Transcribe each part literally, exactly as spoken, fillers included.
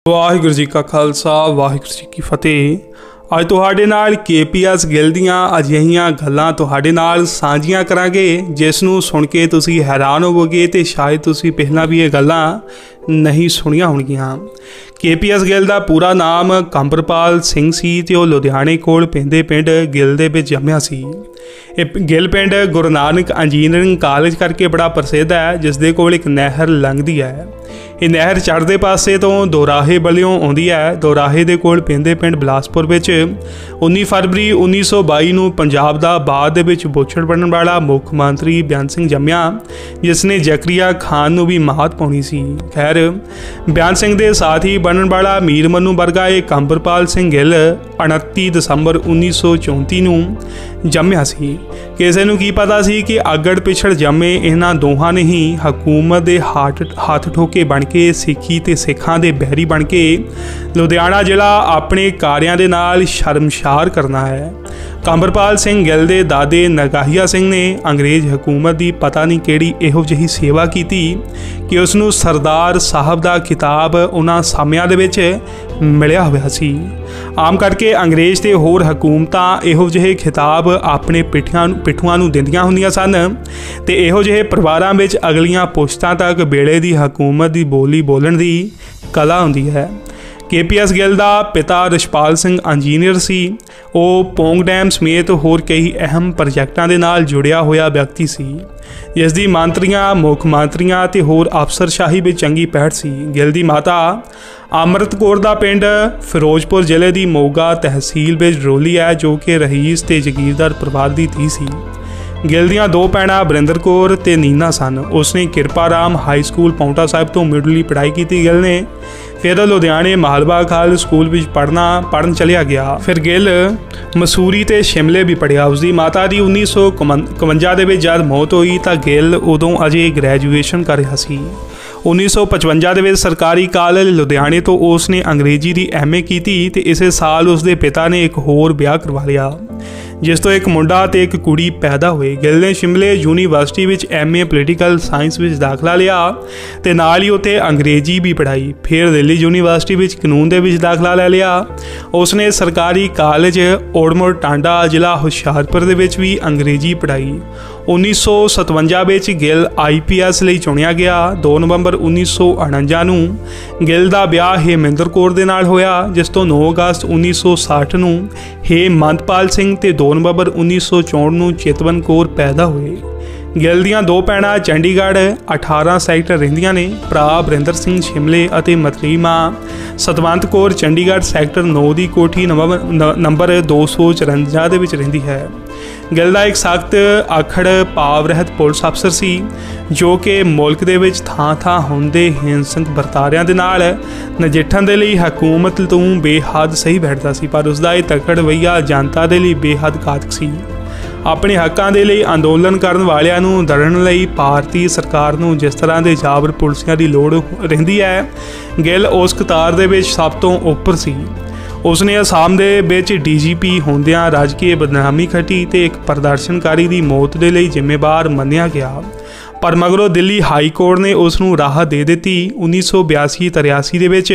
वाहिगुरू जी का खालसा वाहिगुरू जी की फतेह। अज तुहाडे नाल के पी एस गिल दीआं अजिहियां गल्लां तुहाडे नाल साझीआं करांगे जिस नूं सुण के तुसीं हैरान होवोगे ते शायद तुसीं पहलां भी ये गल्लां नहीं सुणियां होणगीआं। के पी एस गिल दा पूरा नाम कंबरपाल सिंह सी ते ओह लुधियाणे कोल पैंदे पिंड गिल दे विच जम्मिया सी। ਇਹ ਗਿੱਲ ਪਿੰਡ ਗੁਰੂ ਨਾਨਕ ਇੰਜੀਨੀਅਰਿੰਗ ਕਾਲਜ ਕਰਕੇ ਬੜਾ ਪ੍ਰਸਿੱਧ ਹੈ, ਜਿਸ ਦੇ ਕੋਲ ਇੱਕ ਨਹਿਰ ਲੰਘਦੀ ਹੈ। ਇਹ ਨਹਿਰ ਚੜ੍ਹਦੇ ਪਾਸੇ ਤੋਂ ਦੋਰਾਹੇ ਵੱਲੋਂ ਆਉਂਦੀ ਹੈ। ਦੋਰਾਹੇ ਦੇ ਕੋਲ ਪੈਂਦੇ ਪਿੰਡ ਬਿਲਾਸਪੁਰ ਵਿੱਚ ਉੱਨੀ ਫਰਵਰੀ ਉੱਨੀ ਸੌ ਬਾਈ ਨੂੰ ਪੰਜਾਬ ਦਾ ਬਾਅਦ ਦੇ ਵਿੱਚ ਬੋਛੜ ਬਣਨ ਵਾਲਾ ਮੁੱਖ ਮੰਤਰੀ ਬਿਆਨ ਸਿੰਘ ਜੰਮਿਆ, ਜਿਸ ਨੇ ਜ਼ਕਰੀਆ ਖਾਨ ਨੂੰ ਵੀ ਮਾਤ ਪਾਉਣੀ ਸੀ। ਖੈਰ, ਬਿਆਨ ਸਿੰਘ ਦੇ ਸਾਥ ਹੀ ਬਣਨ ਵਾਲਾ ਮੀਰ ਮਨੂੰ ਵਰਗਾ ਇਹ ਕੰਬਰਪਾਲ ਸਿੰਘ ਗਿੱਲ ਉਨੱਤੀ ਦਸੰਬਰ ਉੱਨੀ ਸੌ ਚੌਂਤੀ ਨੂੰ ਜੰਮਿਆ ਸੀ। ਕਿਸੇ ਨੂੰ ਕੀ ਪਤਾ ਸੀ ਕਿ ਅਗੜ ਪਿਛੜ ਜੰਮੇ ਇਹਨਾਂ ਦੋਹਾਂ ਨੇ ਹੀ ਹਕੂਮਤ ਦੇ ਹੱਥ ਹੱਥ ਠੋਕੇ ਬਣ ਕੇ ਸਿੱਖੀ ਤੇ ਸਿੱਖਾਂ ਦੇ ਬਹਿਰੀ ਬਣ ਕੇ ਲੁਧਿਆਣਾ ਜ਼ਿਲ੍ਹਾ ਆਪਣੇ ਕਾਰਿਆਂ ਦੇ ਨਾਲ ਸ਼ਰਮਸ਼ਾਰ ਕਰਨਾ ਹੈ। ਕੰਬਰਪਾਲ ਸਿੰਘ ਗਿੱਲ ਦੇ ਦਾਦੇ ਨਗਾਹੀਆ ਸਿੰਘ ਨੇ ਅੰਗਰੇਜ਼ ਹਕੂਮਤ ਦੀ ਪਤਾ ਨਹੀਂ ਕਿਹੜੀ ਇਹੋ ਜਿਹੀ ਸੇਵਾ ਕੀਤੀ ਕਿ ਉਸ ਨੂੰ ਸਰਦਾਰ ਸਾਹਿਬ ਦਾ ਖਿਤਾਬ ਉਹਨਾਂ ਸਮਿਆਂ ਦੇ ਵਿੱਚ ਮਿਲਿਆ ਹੋਇਆ ਸੀ। ਆਮ ਕਰਕੇ ਅੰਗਰੇਜ਼ ਤੇ ਹੋਰ ਹਕੂਮਤਾਂ ਇਹੋ ਜਿਹੇ ਖਿਤਾਬ ਆਪਣੇ ਪਿੱਠਿਆਂ ਪਿੱਠੂਆਂ ਨੂੰ ਦਿੰਦੀਆਂ ਹੁੰਦੀਆਂ ਸਨ ਤੇ ਇਹੋ ਜਿਹੇ ਪਰਿਵਾਰਾਂ ਵਿੱਚ ਅਗਲੀਆਂ ਪੁਸ਼ਤਾਂ ਤੱਕ ਵੇਲੇ ਦੀ ਹਕੂਮਤ ਦੀ ਬੋਲੀ ਬੋਲਣ ਦੀ ਕਲਾ ਹੁੰਦੀ ਹੈ। के पी एस गिल का पिता रिछपाल सिंह इंजीनियर सी। वो पोंग डैम समेत होर कई अहम प्रोजैक्टां दे नाल जुड़िया होया व्यक्ति सी, जिस दी मंत्रियां मुख मंत्रियां ते होर अफसरशाही में चंगी पहट सी। गिल दी माता अमृत कौर दा पिंड फिरोजपुर जिले की मोगा तहसील में डरोली है, जो कि रहीस ते जगीरदार परिवार की धी सी। गिल दियां दो भैणां बरिंदर कौर ते नीना सन। उसने किरपा राम हाई स्कूल पाउंटा साहिब तो मिडली पढ़ाई की। गिल ने फिर लुधियाने मालवा खाल स्कूल में पढ़ना पढ़न चलिया गया। फिर गिल मसूरी ते शिमले भी पढ़िया। उसकी माता की उन्नीस सौ इकवंजा दे विच जद मौत हुई तो गिल उदों अजे ग्रैजुएशन कर रहा सी। उन्नीस सौ पचवंजा दे विच सरकारी कालेज लुधियाने तो उसने अंग्रेजी की एम ए की ते इसे साल उसके पिता ने एक होर ब्याह करवा लिया, जिस तो एक मुंडा ते एक कुड़ी पैदा हुए। गिल ने शिमले यूनीवर्सिटी विच एम ए पोलीटिकल साइंस विच दाखला लिया ते नाल ही उत्थे अंग्रेजी भी पढ़ाई। फिर दिल्ली यूनीवर्सिटी विच कानून दे विच दाखला ले लिया। उसने सरकारी कालेज ओड़मुड़ टांडा जिला हुशियारपुर दे विच भी अंग्रेजी पढ़ाई। उन्नीस सौ सतवंजा विच गिल आई पी एस लई चुनिया गया। दो नवंबर उन्नीस सौ उणंजा नूं गिल दा ब्याह हेमिंदर कौर दे नाल होया, जिस तो नौ अगस्त उन्नीस सौ साठ नूं हेमंतपाल सिंह ते दो नवंबर उन्नीस सौ चौंठ नूं चेतवन कौर पैदा हुए। गिल दियां दो भैणां चंडीगढ़ अठारह सैक्टर रहिंदियां ने। भरा बरिंदर सिंह शिमले अते मतली मां सतवंत कौर चंडीगढ़ सैक्टर नौ की कोठी नंबर दो सौ चुरंजा दे विच रहिंदी है। गिल दा एक सख्त आखड़ भाव रहत पुलिस अफसर सी, जो कि मुल्क दे विच थां थां हुंदे हिंसक वरतारियां दे नाल नजिठण दे लई हकूमत तों बेहद सही बैठदा सी, पर उसदा इह तकड़ रवैया जनता दे लई बेहद घातक सी। अपने हकों के लिए अंदोलन करने वालियां नूं दड़न लई भारतीय सरकार नूं जिस तरह के जाबर पुलिसियां की लोड़ रहिंदी है, गिल उस कतार दे विच सब तो उपर सी। उसने आसाम दे विच डी जी पी होंदियां राजकीय बदनामी खटी ते एक प्रदर्शनकारी की मौत के लिए जिम्मेवार मन्निया गया, पर मगरों दिल्ली हाई कोर्ट ने उसनूं राहत दे दी। उन्नीस सौ बयासी तिरासी दे विच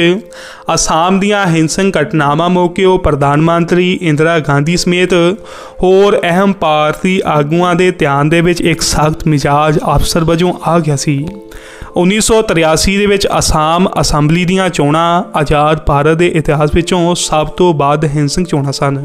आसाम दीआं हिंसक घटनावां मौके वो प्रधानमंत्री इंदिरा गांधी समेत होर अहम भारती आगूआं दे ध्यान दे विच एक सख्त मिजाज अफसर वजों आ गया सी। उन्नीस सौ तिरासी दे विच आसाम असैंबली दीआं चोणां आज़ाद भारत के इतिहास विचों सब तो वध हिंसक चोणां सन,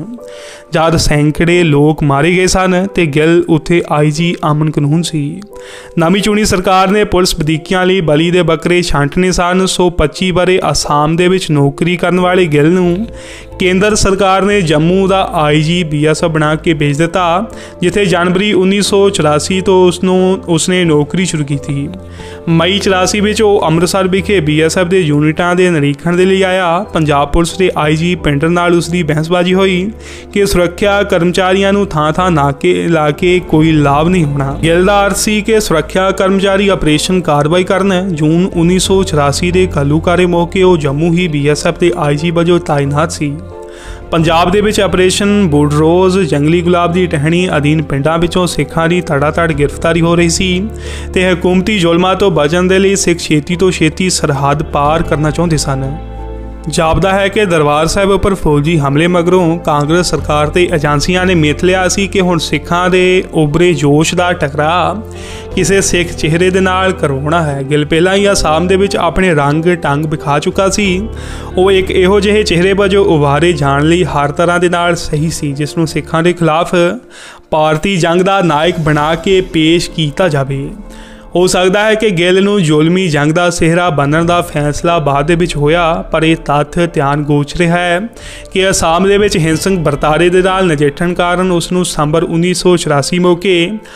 जद सैकड़े लोग मारे गए सन ते गिल उत्थे आई जी अमन कानून सी। नवीं चुनी सरकार ने पुलिस वधीकियां लई बली दे बकरे छांटने सन। सौ पच्ची बारे आसाम दे विच नौकरी करने वाले गिल नूं केंद्र सरकार ने जम्मू का I G B S F बना के भेज दिता, जिथे जनवरी उन्नीस सौ चौरासी तो उसनों उसने नौकरी शुरू की थी। मई चौरासी में वो अमृतसर विखे बी एस एफ के यूनिटां के निरीक्षण के लिए आया। पंजाब पुलिस के आई जी पिंडर नाल उसकी बहसबाजी हुई कि सुरक्षा कर्मचारियों नूं थां थां नाके ला के कोई लाभ नहीं होना। गिल दा अर्थ सी कि सुरक्षा कर्मचारी ऑपरेशन कार्रवाई करन। जून उन्नीस सौ चौरासी के घल्लूकारे मौके वो जम्मू ही बी एस एफ के आई जी वजों तैनात सी। पंजाब दे विच ऑपरेशन बुलडोज जंगली गुलाब की टहनी अधीन पिंडां विचों सिखां की धड़ाधड़ गिरफ्तारी हो रही सी ते हुकूमती जुल्मां तो बचण दे लई सिख छेती तो छेती सरहद पार करना चाहुंदे सन। ਜਾਪਦਾ है कि दरबार साहिब उपर फौजी हमले मगरों कांग्रेस सरकार ते एजेंसियां ने मिथ लिया सी कि हुण सिखां दे उभरे जोश दा टकराव किसी सिख चेहरे दे नाल करवाउणा है। गिल पहलां ही आसाम दे विच अपने रंग टंग विखा चुका सी। वो एक इहो जिहे चेहरे वजों उभारे जाण लई हर तरह दे नाल सही सी जिस नूं सिखां दे खिलाफ भारती जंग दा नायक बना के पेश कीता जावे। हो सकता है कि गिल नूं जुलमी जंग का सिहरा बनने का फैसला बाद दे विच होया, पर यह तत्थ ध्यान गोच रहा है कि आसाम दे विच हिंसक बरतारे दे नाल नजिठण कारण उसनूं सितंबर उन्नीस सौ चौरासी मौके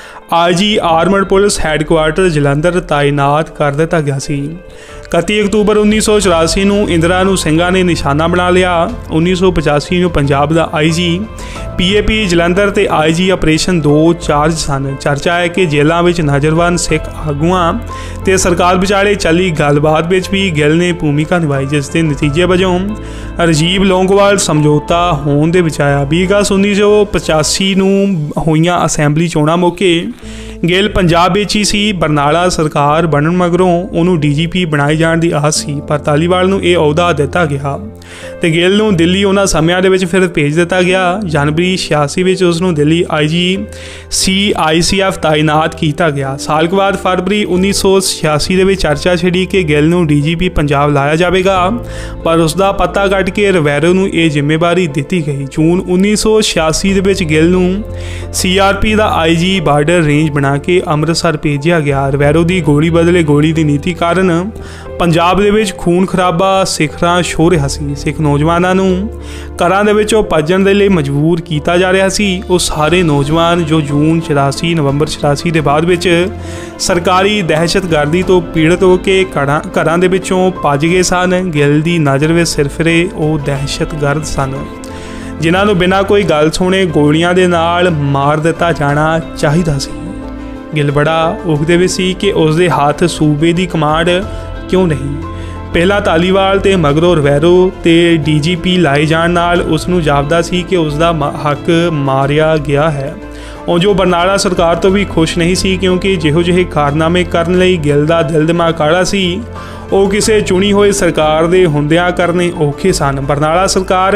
I G armed police headquarters Jalandhar तैनात कर दिता गया सी। इकत्ती अक्तूबर उन्नीस सौ चौरासी नूं इंदिरा नूं ਸਿੰਘਾਂ ने निशाना बना लिया। उन्नीस सौ पचासी नूं पंजाब का I G P A P Jalandhar ते आई जी ऑपरेशन दो चार्ज सन। चर्चा है कि जेलों में नज़रबंद सिख आगुआं ते सरकार विचाले चली गलबात विच भी गिल ने भूमिका निभाई, जिस दे नतीजे वजों राजीव लौंगोवाल समझौता होने दे विच आया। बीस अगस्त उन्नीस सौ पचासी नूं होईआं असैंबली चोणां मौके गिल पंजाब विच ही सी। बरनाला सरकार बनन मगरों उन्होंने डी जी पी बनाए जाने की आस सी, पर धालीवाल नूं यह अहुदा दिता गया तो गिल नूं दिल्ली उन्हां समयां दे विच फिर भेज दिता गया। जनवरी छियासी विच उसनूं दिल्ली आई जी सी आई सी एफ तैनात किया गया। साल के बाद फरवरी उन्नीस सौ छियासी दे विच चर्चा छिड़ी कि गिल नूं डी जी पी पंजाब लाया जाएगा, पर उसका पता कट के रवैरो नूं यह जिम्मेवारी दी गई। जून उन्नीस सौ छियासी दे विच गिल नूं सी आर पी का आई जी बार्डर रेंज बना के अमृतसर भेजा गया। रवैरो की गोली बदले गोली की नीति कारण पंजाब दे विच खून खराबा सिखरां छो रहा सी। सिख नौजवानों नूं घरां दे विचों भज्जण दे लई मजबूर किया जा रहा सी। वो सारे नौजवान जो जून चौरासी नवंबर चौरासी के बाद विच सरकारी दहशतगर्दी तो पीड़ित होकर घरां घरां दे विचों भज गए सन। गिल की नज़र विच सिरफिरे वो दहशतगर्द सन जिन्हां नूं बिना कोई गल सुने गोलियां दे नाल मार दिता जाना चाहिदा सी। गिल बड़ा उखदे भी सी कि उसके हाथ सूबे की कमांड क्यों नहीं। पहला धालीवाल ते मगरों रवैरो ते डी जी पी लाए जाण नाल उसनूं जापदा सी कि उसका हक मारिया गया है। और जो बरनाला सरकार तो भी खुश नहीं सी, क्योंकि जिहो जिहे कारनामे करन लई गिल दा दिल दिमाग काला सी ਉਹ ਕਿਸੇ चुनी हुई सरकार ਦੇ ਹੁੰਦਿਆਂ करने औखे सन। बरनाला सरकार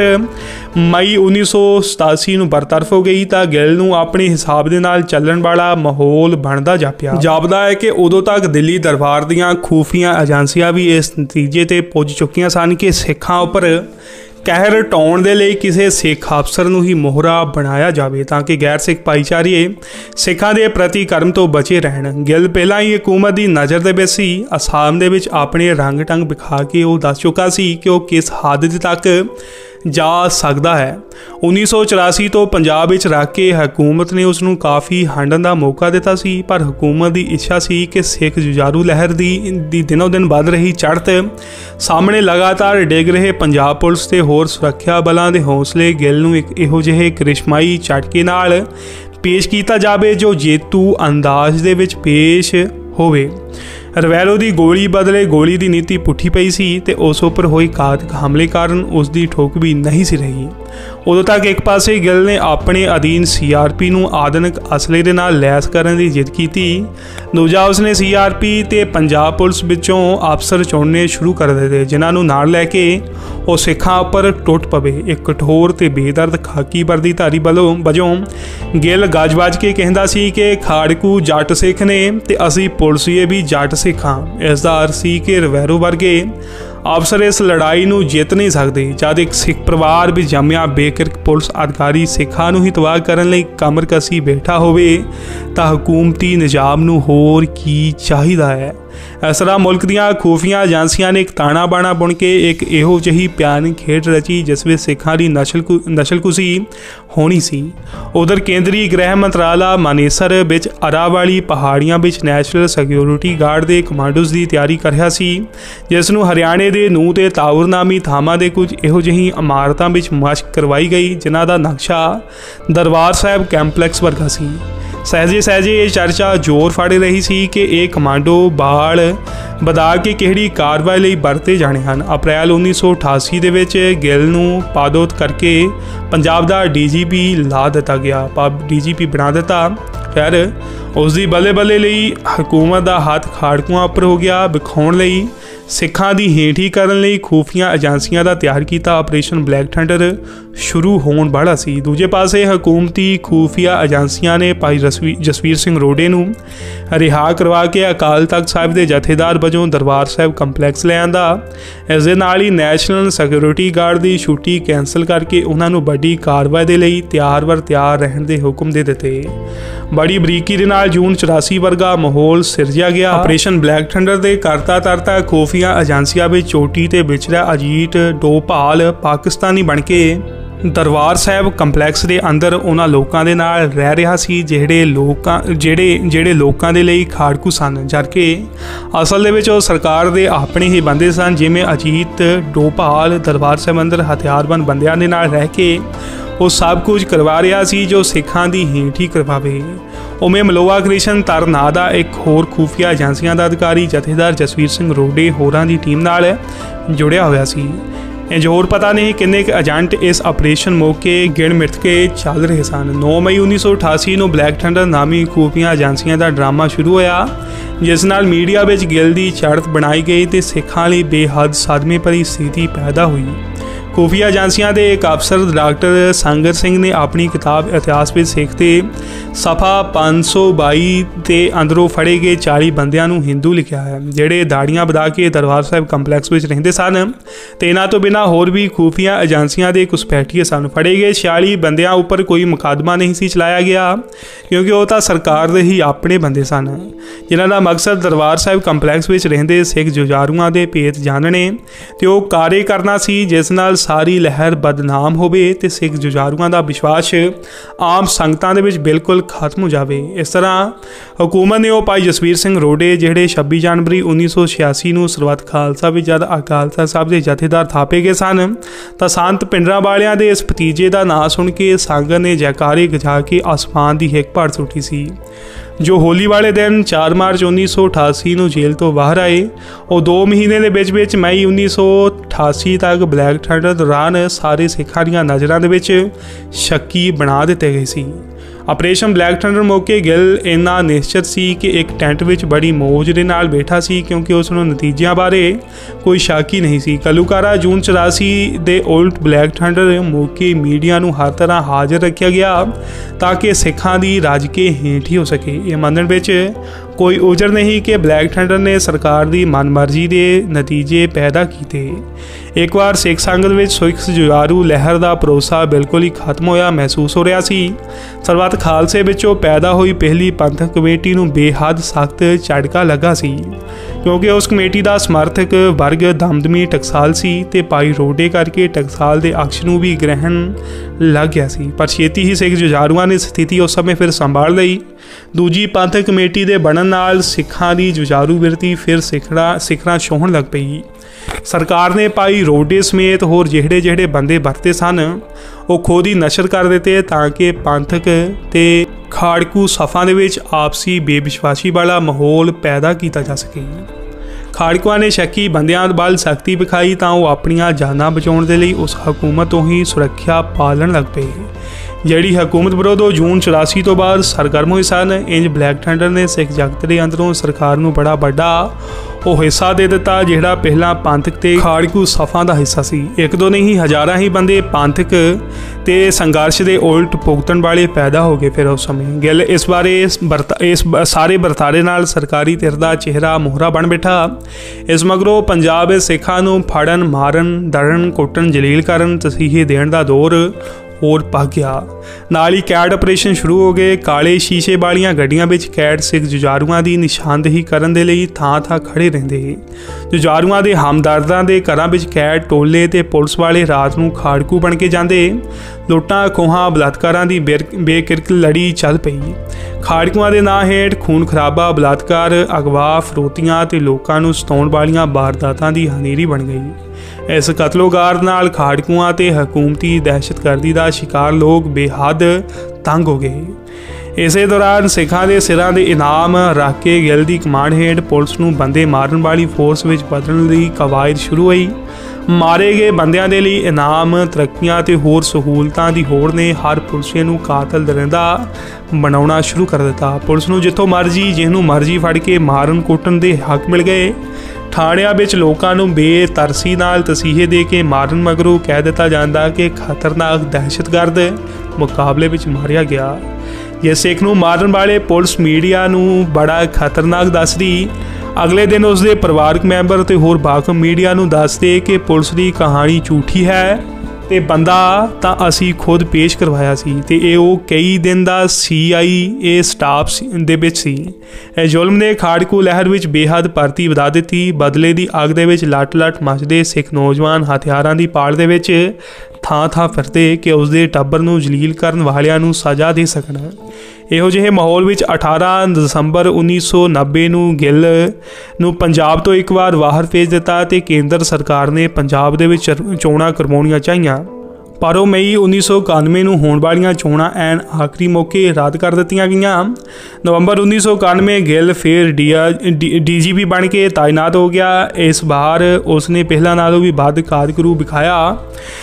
मई उन्नीस सौ सतासी ਨੂੰ बरतरफ हो गई तो गिल ਨੂੰ अपने हिसाब ਦੇ ਨਾਲ ਚੱਲਣ ਵਾਲਾ माहौल ਬਣਦਾ ਜਾਪਿਆ। ਜਾਪਦਾ है कि उदों तक दिल्ली दरबार ਦੀਆਂ ਖੂਫੀਆ ਏਜੰਸੀਆਂ भी इस नतीजे ਤੇ ਪੁੱਜ ਚੁੱਕੀਆਂ ਸਨ कि ਸਿੱਖਾਂ ਉੱਪਰ कहर ਢਾਉਣ ਦੇ ਲਈ ਕਿਸੇ ਸਿੱਖ ਅਫਸਰ ਨੂੰ ਹੀ ਮੋਹਰਾ ਬਣਾਇਆ ਜਾਵੇ ਤਾਂ ਕਿ ਗੈਰ ਸਿੱਖ ਭਾਈਚਾਰੇ ਸਿੱਖਾਂ ਦੇ ਪ੍ਰਤੀ ਕਰਮ ਤੋਂ ਬਚੇ ਰਹਿਣ। ਗਿੱਲ ਪਹਿਲਾਂ ਹੀ ਹਕੂਮਤ ਦੀ ਨਜ਼ਰ ਦੇ ਵਿੱਚ ਸੀ। ਅਸਾਮ ਦੇ ਵਿੱਚ ਆਪਣੇ ਰੰਗ ਟੰਗ ਵਿਖਾ ਕੇ ਉਹ ਦੱਸ ਚੁੱਕਾ ਸੀ ਕਿ ਉਹ ਕਿਸ ਹੱਦ ਤੱਕ जा सकता है। उन्नीस सौ चौरासी तो पंजाब विच रख के हुकूमत ने उसनूं काफ़ी हंडन का मौका दिता सी, पर हुकूमत की इच्छा सी कि सिख जुझारू लहर दी, दी दिनों दिन बढ़ रही चढ़त सामने लगातार डिग रहे पंजाब पुलिस ते होर सुरक्षा बलों के हौसले गिल नूं एक इहो जिहे करिश्माई झटके नाल पेश किया जाए जो जेतू अंदाज दे विच पेश होवे। रवैरो की गोली बदले गोली की नीति पुठी पई सी ते उस उपर हुई घातक हमले कारण उसकी ठोक भी नहीं सी रही। उदों तक एक पासे गिल ने अपने अधीन सी आर पी नूं आधुनिक असले दे नाल लैस करने की जिद की। दूजा उसने सी आर पी ते पंजाब पुलिस विचों अफसर चुनने शुरू कर दिते जिन्हां नूं नाल लैके वो सिखां उपर टुट पवे। एक कठोर ते बेदर्द खाकी वर्दीधारी बलों वजों गिल गज वज के कहंदा सी कि खाड़कू जट सिख ने ते असीं पुलिसिए भी जट सिख हाँ। इसका अर्थ सी कि रवैरो वर्गे अफसर इस लड़ाई नूं जित नहीं सकते। जब एक सिख परिवार भी जम्मिया बेकिरक पुलिस अधिकारी सिखां नूं ही तबाह करने लई कमर कसी बैठा होवे तां हुकूमती निजाम नूं होर की चाहिदा है। इस तरह मुल्क दीआं खूफिया एजेंसियां ने एक ताना बाना बुन के एक इहो जही प्यारी खेड रची जिस विच सिखां दी नस्ल नस्लकुशी होनी सी। उधर केंद्रीय गृह मंत्राला मानेसर विच अरावाली पहाड़ियां विच नैशनल सिक्योरिटी गार्ड दे कमांडोज की तैयारी कर रहा सी, जिस नूं हरियाणे दे नूह ते ताउर नामी थावां दे कुछ इहो जही इमारतां विच मशक करवाई गई जिन्हां दा नक्शा दरबार साहिब कैंपलैक्स वर्गा सी। सहजे सहजे ये चर्चा जोर फड़ रही सी कि यह कमांडो बाल बदा के किहड़ी कार्रवाई लई वरते जाने हैं। अप्रैल उन्नीस सौ अठासी दे विच गिल नूं पादोत करके पंजाब दा डी जी पी ला दिता गया, डी जी पी बना दिता। खैर उसकी बल्ले बल्ले लई हुकूमत का हाथ खाड़कुआं उपर हो गया। विखाउण लई सिखां दी हेठी करन लई खूफिया एजेंसियां दा तैयार कीता ऑपरेशन ब्लैक थंडर शुरू होण वाला सी। दूजे पासे हुकूमती खूफिया एजेंसियां ने भाई जसवीर सिंह रोडे नूं रिहा करवा के अकाल तख्त साहिब के जथेदार वजों दरबार साहिब कंपलैक्स ले आंदा। इस दे नाल ही नैशनल सिक्योरिटी गार्ड की छुट्टी कैंसल करके उन्हां नूं वड्डी कार्रवाई दे लई तैयार बर तैयार रहण दे हुक्म दे दिते। बड़ी बरीकी दे नाल जून चौरासी वर्गा माहौल सिरजिया गया। ऑपरेशन ब्लैक थंडर दे करता तरता खूफिया एजेंसियां विच चोटी ते विचरा अजीत डोभाल पाकिस्तानी बन के दरबार साहिब कंपलैक्स के अंदर उन्हां लोकां दे नाल रह रहा सी ਜਿਹੜੇ ਲੋਕਾਂ ਜਿਹੜੇ ਜਿਹੜੇ ਲੋਕਾਂ ਦੇ ਲਈ ਖਾੜਕੂ ਸਨ, ਜਦਕਿ ਅਸਲ ਦੇ ਵਿੱਚ ਉਹ ਸਰਕਾਰ ਦੇ ਆਪਣੇ ਹੀ ਬੰਦੇ ਸਨ। ਜਿਵੇਂ ਅਜੀਤ ਡੋਭਾਲ ਦਰਬਾਰ ਸਾਹਿਬ ਅੰਦਰ ਹਥਿਆਰਬੰਦ ਬੰਦਿਆਂ ਦੇ ਨਾਲ ਰਹਿ ਕੇ ਉਹ ਸਭ ਕੁਝ ਕਰਵਾ ਰਿਹਾ ਸੀ ਜੋ ਸਿੱਖਾਂ ਦੀ ਹੇਠ ਹੀ ਕਰਵਾਵੇ। ਉਵੇਂ ਮਲੋਆ ਕ੍ਰਿਸ਼ਨ ਤਰ ਨਾਂ ਦਾ ਇੱਕ ਹੋਰ ਖੂਫੀਆ ਏਜੰਸੀਆਂ ਦਾ ਅਧਿਕਾਰੀ ਜਥੇਦਾਰ ਜਸਵੀਰ ਸਿੰਘ ਰੋਡੇ ਹੋਰਾਂ ਦੀ ਟੀਮ ਨਾਲ ਜੁੜਿਆ ਹੋਇਆ ਸੀ। इंज होर पता नहीं किन्ने एजेंट इस ऑपरेशन मौके गिण मिट के चल रहे सन। नौ मई उन्नीस सौ अठासी को ब्लैक थंडर नामी खूफिया एजेंसियां का ड्रामा शुरू होया, जिस नाल मीडिया में गिल की चढ़त बनाई गई तो सिखां लई बेहद सदमे भरी स्थिति पैदा हुई। खूफिया एजेंसियां के एक अफसर डॉक्टर संगर सिंह ने अपनी किताब इतिहास में सिख के सफा पाँच सौ बाई के अंदरों फड़े गए चाली बंदियां नूं हिंदू लिखा है, ਜਿਹੜੇ दाड़ियां वधा के दरबार साहिब कंपलैक्स में रहंदे सन ते इन्हां तो बिना होर भी खूफिया एजेंसियां के घुसपैठिए सन। फड़े गए छियाली बंदियां उपर कोई मुकदमा नहीं सी चलाया गया क्योंकि वो तो सरकार दे ही अपने बंदे सन, जिन्हां दा मकसद दरबार साहिब कंपलैक्स में रहिंदे सिख जुझारूआं दे भेत जानने ते वो कार्य करना सी जिस नाल सारी लहर बदनाम होवे ते सिख जुझारूआं दा विश्वास आम संगतां दे विच बिल्कुल खत्म हो जाए। इस तरह हुकूमत ने भाई जसवीर सिंह रोडे जिहड़े छब्बी जनवरी उन्नीस सौ छियासी को सरबत खालसा विच जद अकाल तख्त साहिब के जथेदार थापे गए सन तां संत पिंडरां वालियां दे इस भतीजे का नां सुन के संगत ने जयकारे गजा के आसमान की हिक भर सुटी सी। जो होली वाले दिन चार मार्च उन्नीस सौ अठासी को जेल तो बाहर आए, और दो महीने के बिच बिच मई उन्नीस सौ अठासी तक ब्लैक थंडर दौरान सारे सिखां दीआं नज़रां दे विच शक्की बना दिते गए सी। ऑपरेशन ब्लैक थंडर मौके गिल इन्ना निश्चित सी कि एक टेंट विच बड़ी मौज दे नाल बैठा सी क्योंकि उसनूं नतीजिਆਂ बारे कोई शक ही नहीं सी। कलूकारा जून चौरासी दे उल्ट ब्लैक थंडर मौके मीडिया नूं हर तरह हाजिर रखा गया ताकि सिखां दी राज के हेठ ही हो सके। ये मनण विच कोई उजर नहीं कि ब्लैक थंडर ने सरकार की मनमर्जी के नतीजे पैदा किए। एक बार सिख संगत में सिख जुझारू लहर का भरोसा बिल्कुल ही खत्म होया महसूस हो रहा सी। सरबत खालसे विचों पैदा हुई पहली पंथक कमेटी नूं बेहद सख्त झटका लगा सी क्योंकि उस कमेटी का समर्थक वर्ग दमदमी टकसाल सी ते भाई रोडे करके टकसाल के अक्ष नूं भी ग्रहण लग गया सी। पर छेती ही सिख जुझारूआं ने स्थिति उस समय फिर संभाल लई। दूजी पंथक कमेटी के बनन नाल सिखां दी जुझारू बिरती फिर सिखड़ा सिखरा छोहण लग पई। सरकार ने भाई रोडे समेत होर जिहड़े जिहड़े बंदे वरते सन वो खुद ही नशर कर दिते ताकि पंथक ते खाड़कू सफ़ां दे विच आपसी बेविश्वासी वाला माहौल पैदा किया जा सके। खाड़कुआं ने शक्की बंदियां वाल सख्ती विखाई तां वो अपनियां जानां बचाउण दे लई उस हुकूमत तो ही सुरक्षा पालन लग पे। जिहड़ी हुकूमत विरोधों जून चौरासी तो बाद सरगर्म हुए सन, इंज ब्लैक थंडर ने सिख जगत के अंदरों सरकार नूं बड़ा वड्डा वो हिस्सा दे दिता जिहड़ा पहला पंथक ते खाड़कू सफ़ां दा हिस्सा सी। एक दो नहीं हज़ारां ही बंदे पंथक ते संघर्ष के उल्ट भुगतण वाले पैदा हो गए। फिर उस समय गिल इस बारे इस बरता इस सारे बरतारे नाल सरकारी धिर दा चेहरा मोहरा बन बैठा। इस मगरों पंजाब सिखां नूं फड़न मारन दड़न कुट्टन जलील करन तसीहे देण दा दौर और पग गया। नाल ही कैड ऑपरेशन शुरू हो गए। काले शीशे वालियां गड्डियां विच कैड सिख जुझारूआं दी निशानदेही करन दे लई थां थां खड़े रहिंदे। जुझारूआं दे हमदर्दां दे घरां विच कैड टोले ते पुलिस वाले रात नूं खाड़कू बन के जांदे। लुट्टां खोहां बलात्कारां दी बेकिरक लड़ी चल पई। खाड़कुआं दे नां हेठ खून खराबा बलात्कार अगवा फरोतियां ते लोकां नूं सताउण वालियां वारदातां दी हनेरी बन गई। इस कतलोगार नाल खाड़कुआं ते हकूमती दहशतगर्दी का शिकार लोग बेहद तंग हो गए। इस दौरान सिखां दे सिरां दे इनाम रख के गिल दी कमांड हेठ पुलिस नूं बंदे मारन वाली फोर्स विच बदलण दी कवायद शुरू हुई। मारे गए बंदियां दे लई इनाम तरक्कियां ते होर सहूलतां दी होड़ ने हर पुलिसिए नूं कातल दरिंदा बनाउणा शुरू कर दिता। पुलिस नूं जिथों मर्जी जिहनूं मर्जी फड़ के मारन कुट्टण दे हक मिल गए। ਥਾਣਿਆਂ ਵਿੱਚ ਲੋਕਾਂ ਨੂੰ ਬੇਤਰਸੀ ਨਾਲ ਤਸੀਹੇ ਦੇ ਕੇ ਮਾਰਨ ਮਗਰੋਂ ਕਹਿ ਦਿੱਤਾ ਜਾਂਦਾ ਕਿ ਖਤਰਨਾਕ ਦਹਿਸ਼ਤਗਰਦ ਮੁਕਾਬਲੇ ਵਿੱਚ ਮਾਰਿਆ ਗਿਆ। ਜਿਸ ਸਿੱਖ ਨੂੰ ਮਾਰਨ ਵਾਲੇ ਪੁਲਿਸ ਮੀਡੀਆ ਨੂੰ ਬੜਾ ਖਤਰਨਾਕ ਦੱਸਦੀ, ਅਗਲੇ ਦਿਨ ਉਸਦੇ ਪਰਿਵਾਰਕ ਮੈਂਬਰ ਅਤੇ ਹੋਰ ਬਾਕੀ ਮੀਡੀਆ ਨੂੰ ਦੱਸਦੇ ਕਿ ਪੁਲਿਸ ਦੀ ਕਹਾਣੀ ਝੂਠੀ ਹੈ ਤੇ ਬੰਦਾ ਤਾਂ ਅਸੀਂ ਖੁਦ ਪੇਸ਼ ਕਰਵਾਇਆ ਸੀ ਤੇ ਇਹ ਉਹ ਕਈ ਦਿਨ ਦਾ ਸੀ ਆਈ ਏ ਸਟਾਫ ਦੇ ਵਿੱਚ ਸੀ। ਇਹ ਜ਼ੁਲਮ ਨੇ ਖਾੜਕੂ ਲਹਿਰ ਵਿੱਚ ਬੇਹੱਦ ਭਰਤੀ ਵਧਾ ਦਿੱਤੀ। ਬਦਲੇ ਦੀ ਅੱਗ ਦੇ ਵਿੱਚ ਲੱਟ ਲੱਟ ਮੱਚਦੇ ਸਿੱਖ ਨੌਜਵਾਨ ਹਥਿਆਰਾਂ ਦੀ ਪਾਲ ਦੇ ਵਿੱਚ ਥਾਂ ਥਾਂ ਫਿਰਦੇ ਕਿ ਉਸਦੇ ਟੱਬਰ ਨੂੰ ਜਲੀਲ ਕਰਨ ਵਾਲਿਆਂ ਨੂੰ ਸਜ਼ਾ ਦੇ ਸਕਣ। ਇਹੋ ਜਿਹੇ ਮਾਹੌਲ ਵਿੱਚ ਅਠਾਰਾਂ ਦਸੰਬਰ ਉੱਨੀ ਸੌ ਨੱਬੇ ਨੂੰ ਗਿੱਲ ਨੂੰ ਪੰਜਾਬ ਤੋਂ ਇੱਕ ਵਾਰ ਬਾਹਰ ਭੇਜ ਦਿੱਤਾ ਤੇ ਕੇਂਦਰ ਸਰਕਾਰ ਨੇ ਪੰਜਾਬ ਦੇ ਵਿੱਚ ਚੋਣਾਂ ਕਰਵਾਉਣੀਆਂ ਚਾਹੀਆਂ, ਪਰ ਉਹ ਮਈ ਉੱਨੀ ਸੌ ਇਕਾਨਵੇਂ ਨੂੰ ਹੋਣ ਵਾਲੀਆਂ ਚੋਣਾਂ ਐਨ ਆਖਰੀ ਮੌਕੇ ਰੱਦ ਕਰ ਦਿੱਤੀਆਂ ਗਈਆਂ। ਨਵੰਬਰ ਉੱਨੀ ਸੌ ਇਕਾਨਵੇਂ ਗਿੱਲ ਫਿਰ ਡੀ ਜੀ ਪੀ ਬਣ ਕੇ ਤਾਇਨਾਤ ਹੋ ਗਿਆ। ਇਸ ਵਾਰ ਉਸਨੇ ਪਹਿਲਾਂ ਨਾਲੋਂ ਵੀ ਵੱਧ ਕਾਰਗਰੂ ਵਿਖਾਇਆ।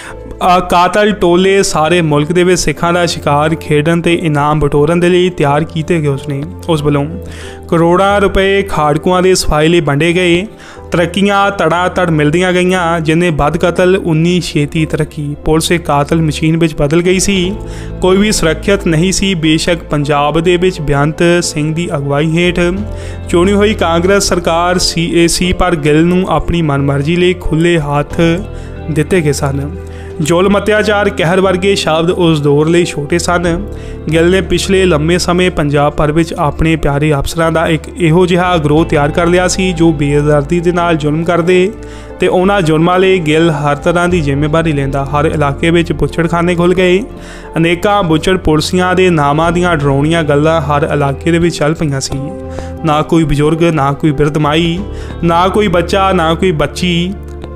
ਕਾਤਲ ਟੋਲੇ ਸਾਰੇ ਮੁਲਕ ਦੇ ਵਿੱਚ ਸਿੱਖਾਂ ਦਾ ਸ਼ਿਕਾਰ ਖੇਡਣ ਤੇ ਇਨਾਮ ਬਟੋਰਨ ਦੇ ਲਈ ਤਿਆਰ ਕੀਤੇ ਗਏ। ਉਸਨੇ ਉਸ ਵੱਲੋਂ ਕਰੋੜਾਂ ਰੁਪਏ ਖਾੜਕੂਆਂ ਦੇ ਸਫਾਈ ਲਈ ਵੰਡੇ ਗਏ। ਤਰੱਕੀਆਂ ਤੜਾ ਤੜ ਮਿਲਦੀਆਂ ਗਈਆਂ। ਜਿੰਨੇ ਵੱਧ ਕਤਲ ਉਨੀ ਛੇਤੀ ਤਰੱਕੀ। ਪੁਲਿਸ ਇੱਕ ਕਾਤਲ ਮਸ਼ੀਨ ਵਿੱਚ ਬਦਲ ਗਈ ਸੀ। ਕੋਈ ਵੀ ਸੁਰੱਖਿਅਤ ਨਹੀਂ ਸੀ। ਬੇਸ਼ੱਕ ਪੰਜਾਬ ਦੇ ਵਿੱਚ ਬੇਅੰਤ ਸਿੰਘ ਦੀ ਅਗਵਾਈ ਹੇਠ ਚੁਣੀ ਹੋਈ ਕਾਂਗਰਸ ਸਰਕਾਰ ਸੀ ਸੀ ਪਰ ਗਿੱਲ ਨੂੰ ਆਪਣੀ ਮਨਮਰਜ਼ੀ ਲਈ ਖੁੱਲ੍ਹੇ ਹੱਥ ਦਿੱਤੇ ਗਏ ਸਨ। ਜ਼ੁਲਮ ਅਤਿਆਚਾਰ ਕਹਿਰ ਵਰਗੇ ਸ਼ਬਦ ਉਸ ਦੌਰ ਲਈ ਛੋਟੇ ਸਨ। ਗਿੱਲ ਨੇ ਪਿਛਲੇ ਲੰਮੇ ਸਮੇਂ ਪੰਜਾਬ ਭਰ ਵਿੱਚ ਆਪਣੇ ਪਿਆਰੇ ਅਫਸਰਾਂ ਦਾ ਇੱਕ ਇਹੋ ਜਿਹਾ ਗਰੋਹ ਤਿਆਰ ਕਰ ਲਿਆ ਸੀ ਜੋ ਬੇਦਰਦੀ ਦੇ ਨਾਲ ਜ਼ੁਲਮ ਕਰਦੇ ਤੇ ਉਹਨਾਂ ਜ਼ੁਲਮਾਂ ਲਈ ਗਿੱਲ ਹਰ ਤਰ੍ਹਾਂ ਦੀ ਜ਼ਿੰਮੇਵਾਰੀ ਲੈਂਦਾ। ਹਰ ਇਲਾਕੇ ਵਿੱਚ ਬੁੱਚੜਖਾਨੇ ਖੁੱਲ੍ਹ ਗਏ। ਅਨੇਕਾਂ ਬੁੱਚੜ ਪੁਲਸੀਆਂ ਦੇ ਨਾਮਾਂ ਦੀਆਂ ਡਰਾਉਣੀਆਂ ਗੱਲਾਂ ਹਰ ਇਲਾਕੇ ਦੇ ਵਿੱਚ ਚੱਲ ਪਈਆਂ ਸੀ। ਨਾ ਕੋਈ ਬਜ਼ੁਰਗ, ਨਾ ਕੋਈ ਬਿਰਧ ਮਾਈ, ਨਾ ਕੋਈ ਬੱਚਾ, ਨਾ ਕੋਈ ਬੱਚੀ,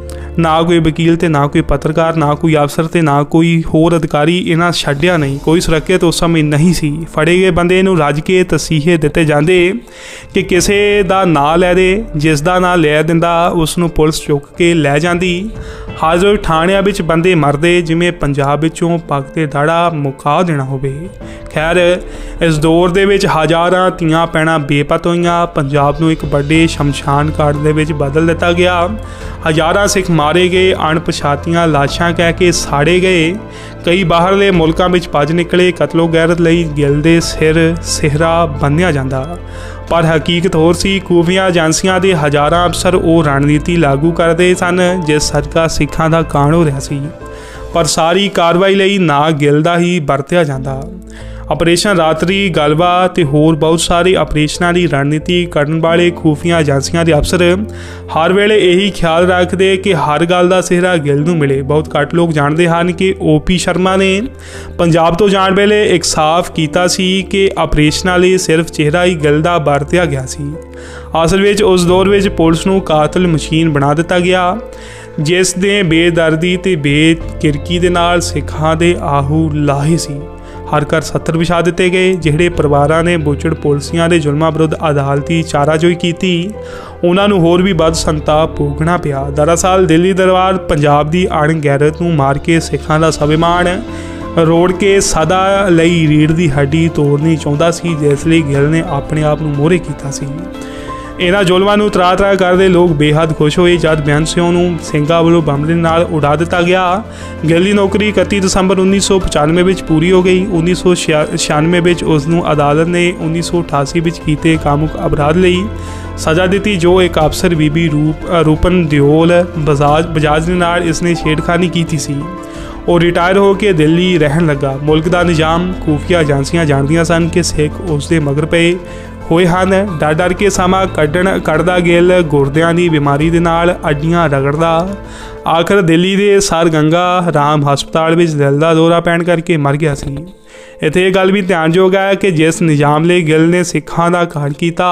ਨਾ ਕੋਈ ਵਕੀਲ ਤੇ ਨਾ ਕੋਈ ਪੱਤਰਕਾਰ, ਨਾ ਕੋਈ ਅਫਸਰ ਤੇ ਨਾ ਕੋਈ ਹੋਰ ਅਧਿਕਾਰੀ ਇਹਨਾਂ ਛੱਡਿਆ ਨਹੀਂ। ਕੋਈ ਸੁਰੱਖਿਅਤ ਉਸ ਸਮੇਂ ਨਹੀਂ ਸੀ। ਫੜੇ ਗਏ ਬੰਦੇ ਨੂੰ ਰੱਜ ਕੇ ਤਸੀਹੇ ਦਿੱਤੇ ਜਾਂਦੇ ਕਿ ਕਿਸੇ ਦਾ ਨਾਂ ਲੈ ਦੇ। ਜਿਸ ਦਾ ਨਾਂ ਲੈ ਦਿੰਦਾ ਉਸ ਨੂੰ ਪੁਲਿਸ ਚੁੱਕ ਕੇ ਲੈ ਜਾਂਦੀ। ਹਾਜ਼ਰ ਥਾਣਿਆਂ ਵਿੱਚ ਬੰਦੇ ਮਰਦੇ ਜਿਵੇਂ ਪੰਜਾਬ ਵਿੱਚੋਂ ਪੱਗ ਤੇ ਦਾੜਾ ਮੁਕਾ ਦੇਣਾ ਹੋਵੇ। ਖੈਰ ਇਸ ਦੌਰ ਦੇ ਵਿੱਚ ਹਜ਼ਾਰਾਂ ਧੀਆਂ ਭੈਣਾਂ ਬੇਪਤ ਹੋਈਆਂ। ਪੰਜਾਬ ਨੂੰ ਇੱਕ ਵੱਡੇ ਸ਼ਮਸ਼ਾਨ ਘਾਟ ਦੇ ਵਿੱਚ ਬਦਲ ਦਿੱਤਾ ਗਿਆ। ਹਜ਼ਾਰਾਂ ਸਿੱਖ ਮਾਰੇ ਗਏ। ਅਣਪਛਾਤੀਆਂ ਲਾਸ਼ਾਂ ਕਹਿ ਕੇ ਸਾੜੇ ਗਏ। ਕਈ ਬਾਹਰਲੇ ਮੁਲਕਾਂ ਵਿੱਚ ਭੱਜ ਨਿਕਲੇ। ਕਤਲੋ ਗੈਰਤ ਲਈ ਗਿੱਲ ਦੇ ਸਿਰ ਸਿਹਰਾ ਬੰਨ੍ਹਿਆ ਜਾਂਦਾ, ਪਰ ਹਕੀਕਤ ਹੋਰ ਸੀ। ਖੂਫੀਆ ਏਜੰਸੀਆਂ ਦੇ ਹਜ਼ਾਰਾਂ ਅਫਸਰ ਉਹ ਰਣਨੀਤੀ ਲਾਗੂ ਕਰਦੇ ਸਨ ਜਿਸ ਸਦਕਾ ਸਿੱਖਾਂ ਦਾ ਕਾਣ ਹੋ ਰਿਹਾ ਸੀ, ਪਰ ਸਾਰੀ ਕਾਰਵਾਈ ਲਈ ਨਾਂ ਗਿੱਲ ਦਾ ਹੀ ਵਰਤਿਆ ਜਾਂਦਾ। ਆਪਰੇਸ਼ਨ ਰਾਤਰੀ ਗਲਬਾ ਤੇ ਹੋਰ ਬਹੁਤ ਸਾਰੇ ਆਪਰੇਸ਼ਨਾਂ ਦੀ ਰਣਨੀਤੀ ਕਰਨ ਵਾਲੇ ਖੂਫੀਆ ਏਜੰਸੀਆਂ ਦੇ ਅਫਸਰ ਹਰ ਵੇਲੇ ਇਹੀ ਖਿਆਲ ਰੱਖਦੇ ਕਿ ਹਰ ਗੱਲ ਦਾ ਸਿਹਰਾ ਗਿੱਲ ਨੂੰ ਮਿਲੇ। ਬਹੁਤ ਘੱਟ ਲੋਕ ਜਾਣਦੇ ਹਨ ਕਿ ਓ ਪੀ ਸ਼ਰਮਾ ਨੇ ਪੰਜਾਬ ਤੋਂ ਜਾਣ ਵੇਲੇ ਇੱਕ ਸਾਫ਼ ਕੀਤਾ ਸੀ ਕਿ ਆਪਰੇਸ਼ਨਾਂ ਲਈ ਸਿਰਫ ਚਿਹਰਾ ਹੀ ਗਿੱਲ ਦਾ ਵਰਤਿਆ ਗਿਆ ਸੀ। ਅਸਲ ਵਿੱਚ ਉਸ ਦੌਰ ਵਿੱਚ ਪੁਲਿਸ ਨੂੰ ਕਾਤਲ ਮਸ਼ੀਨ ਬਣਾ ਦਿੱਤਾ ਗਿਆ ਜਿਸ ਦੇ ਬੇਦਰਦੀ ਤੇ ਬੇਕਿਰਕੀ ਦੇ ਨਾਲ ਸਿੱਖਾਂ ਦੇ ਆਹੂ ਲਾਹੇ ਸੀ। ਹਰ ਘਰ ਸੱਤਰ ਵਿਛਾ ਦਿੱਤੇ ਗਏ। ਜਿਹੜੇ ਪਰਿਵਾਰਾਂ ਨੇ ਬੁੱਚੜ ਪੁਲਸੀਆਂ ਦੇ ਜ਼ੁਲਮਾਂ ਵਿਰੁੱਧ ਅਦਾਲਤੀ ਚਾਰਾਜੋਈ ਕੀਤੀ ਉਹਨਾਂ ਨੂੰ ਹੋਰ ਵੀ ਵੱਧ ਸੰਤਾਪ ਭੋਗਣਾ ਪਿਆ। ਦਰਅਸਲ ਦਿੱਲੀ ਦਰਬਾਰ ਪੰਜਾਬ ਦੀ ਅਣਗੈਰਤ ਨੂੰ ਮਾਰ ਕੇ ਸਿੱਖਾਂ ਦਾ ਸਵਿਮਾਨ ਰੋੜ ਕੇ ਸਦਾ ਲਈ ਰੀੜ੍ਹ ਦੀ ਹੱਡੀ ਤੋੜਨੀ ਚਾਹੁੰਦਾ ਸੀ, ਜਿਸ ਲਈ ਗਿੱਲ ਨੇ ਆਪਣੇ ਆਪ ਨੂੰ ਮੋਹਰੇ ਕੀਤਾ ਸੀ। ਇਹਨਾਂ ਜ਼ੁਲਮਾਂ ਨੂੰ ਤਰਾ ਤਰਾ ਕਰਦੇ ਲੋਕ ਬੇਹੱਦ ਖੁਸ਼ ਹੋਏ ਜਦ ਬੇਅੰਤ ਸਿੰਘ ਨੂੰ ਸਿੰਘਾਂ ਵੱਲੋਂ ਬੰਬ ਦੇ ਨਾਲ ਉਡਾ ਦਿੱਤਾ ਗਿਆ। ਗਿੱਲ ਦੀ ਨੌਕਰੀ ਇਕੱਤੀ ਦਸੰਬਰ ਉੱਨੀ ਸੌ ਪਚਾਨਵੇਂ ਵਿੱਚ ਪੂਰੀ ਹੋ ਗਈ। ਉੱਨੀ ਸੌ ਛਿਆਨਵੇਂ ਵਿੱਚ ਉਸ ਨੂੰ ਅਦਾਲਤ ਨੇ ਉੱਨੀ ਸੌ ਅਠਾਸੀ ਵਿੱਚ ਕੀਤੇ ਕਾਮੁਕ ਅਪਰਾਧ ਲਈ ਸਜ਼ਾ ਦਿੱਤੀ, ਜੋ ਇੱਕ ਅਫਸਰ ਬੀਬੀ ਰੂਪ ਰੂਪਨ ਦਿਓਲ ਬਜਾਜ ਬਜਾਜ ਦੇ ਨਾਲ ਇਸਨੇ ਛੇੜਖਾਨੀ ਕੀਤੀ ਸੀ। ਉਹ ਰਿਟਾਇਰ ਹੋ ਕੇ ਦਿੱਲੀ ਰਹਿਣ ਲੱਗਾ। ਮੁਲਕ ਦਾ ਨਿਜ਼ਾਮ ਖੂਫੀਆ ਏਜੰਸੀਆਂ ਜਾਣਦੀਆਂ ਸਨ ਕਿ ਸਿੱਖ ਉਸ ਦੇ ਮਗਰ ਪਏ ਹੋਏ ਹਨ। ਡਰ ਡਰ ਕੇ ਸਮਾਂ ਕੱਢਣ ਕੱਢਦਾ ਗਿੱਲ ਗੁਰਦਿਆਂ ਦੀ ਬਿਮਾਰੀ ਦੇ ਨਾਲ ਅੱਡੀਆਂ ਰਗੜਦਾ ਆਖਰ ਦਿੱਲੀ ਦੇ ਸਰ ਗੰਗਾ ਰਾਮ ਹਸਪਤਾਲ ਵਿੱਚ ਦਿਲ ਦਾ ਦੌਰਾ ਪੈਣ ਕਰਕੇ ਮਰ ਗਿਆ ਸੀ। ਇੱਥੇ ਇਹ ਗੱਲ ਵੀ ਧਿਆਨਯੋਗ ਹੈ ਕਿ ਜਿਸ ਨਿਜ਼ਾਮ ਲਈ ਗਿੱਲ ਨੇ ਸਿੱਖਾਂ ਦਾ ਕਾਣ ਕੀਤਾ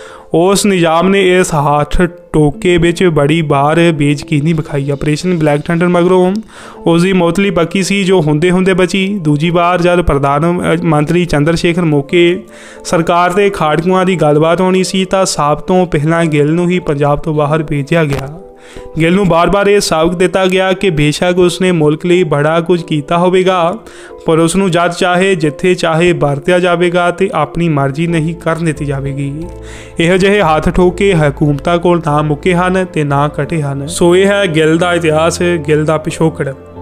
ਉਸ ਨਿਜ਼ਾਮ ਨੇ ਇਸ ਹੱਥ ਟੋਕੇ ਵਿੱਚ ਬੜੀ ਬਾਰ ਬੇਯਕੀਨੀ ਵਿਖਾਈ। ਆਪਰੇਸ਼ਨ ਬਲੈਕ ਥੰਡਰ ਮਗਰੋਂ ਉਸ ਦੀ ਮੌਤਲੀ ਪੱਕੀ ਸੀ ਜੋ ਹੁੰਦੇ ਹੁੰਦੇ ਬਚੀ। ਦੂਜੀ ਵਾਰ ਜਦ ਪ੍ਰਧਾਨ ਮੰਤਰੀ ਚੰਦਰ ਸ਼ੇਖਰ ਮੌਕੇ ਸਰਕਾਰ ਤੇ ਖਾੜਕੂਆਂ ਦੀ ਗੱਲਬਾਤ ਹੋਣੀ ਸੀ ਤਾਂ ਸਭ ਤੋਂ ਪਹਿਲਾਂ ਗਿੱਲ ਨੂੰ ਹੀ ਪੰਜਾਬ ਤੋਂ ਬਾਹਰ ਭੇਜਿਆ ਗਿਆ। ਗਿੱਲ ਨੂੰ ਬਾਰ-ਬਾਰ ਇਹ ਸਾਬਕ ਦਿੱਤਾ ਗਿਆ ਕਿ ਬੇਸ਼ੱਕ ਉਸਨੇ ਮੁਲਕ ਲਈ ਬੜਾ ਕੁਝ ਕੀਤਾ ਹੋਵੇਗਾ, ਪਰ ਉਸ ਨੂੰ ਜਦ ਚਾਹੇ ਜਿੱਥੇ ਚਾਹੇ ਵਰਤਿਆ ਜਾਵੇਗਾ ਤੇ ਆਪਣੀ ਮਰਜ਼ੀ ਨਹੀਂ ਕਰਨ ਦਿੱਤੀ ਜਾਵੇਗੀ। ਇਹੋ ਜਿਹੇ ਹੱਥ ਠੋਕੇ ਹਕੂਮਤਾਂ ਕੋਲ ਨਾ ਮੁੱਕੇ ਹਨ ਤੇ ਨਾ ਘਟੇ ਹਨ। ਸੋ ਇਹ ਹੈ ਗਿੱਲ ਦਾ ਇਤਿਹਾਸ, ਗਿੱਲ ਦਾ ਪਿਛੋਕੜ।